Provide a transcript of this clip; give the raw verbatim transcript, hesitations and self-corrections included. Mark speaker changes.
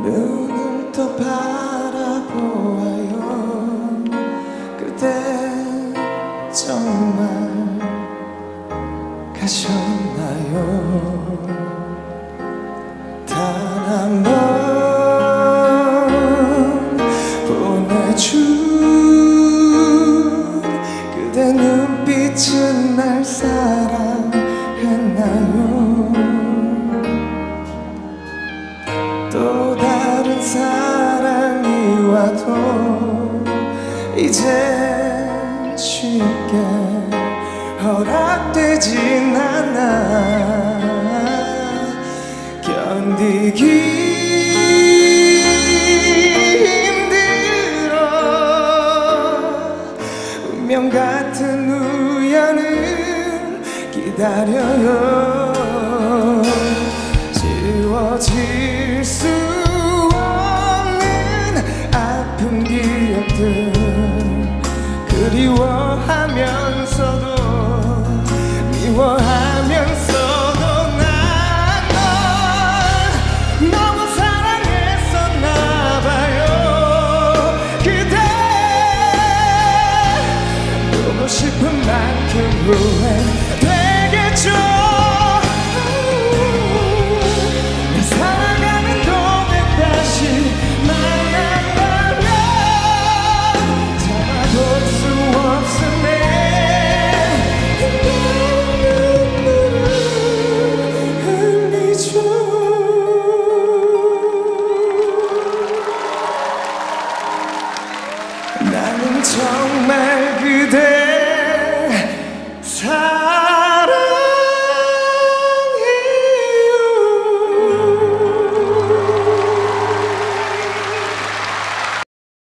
Speaker 1: 눈을 또 바라보아요. 그대 정말 가셨나요? 단 한 번 보내준 그대 눈빛은 날 사랑했나요? 또 다른 사랑이 와도 이제 쉽게 허락되진 않아. 견디기 힘들어. 운명 같은 우연을 기다려요. 지워질 수 없는 아픈 기억들 그리워하면서도 미워하면서도 난 널 너무 사랑했었나봐요. 그대 보고 싶은 만큼 후회되겠죠. 내 살아가는 동안 다시 만난다면 잡아볼 수 없을 내 눈물을 흘리죠. 나는 정말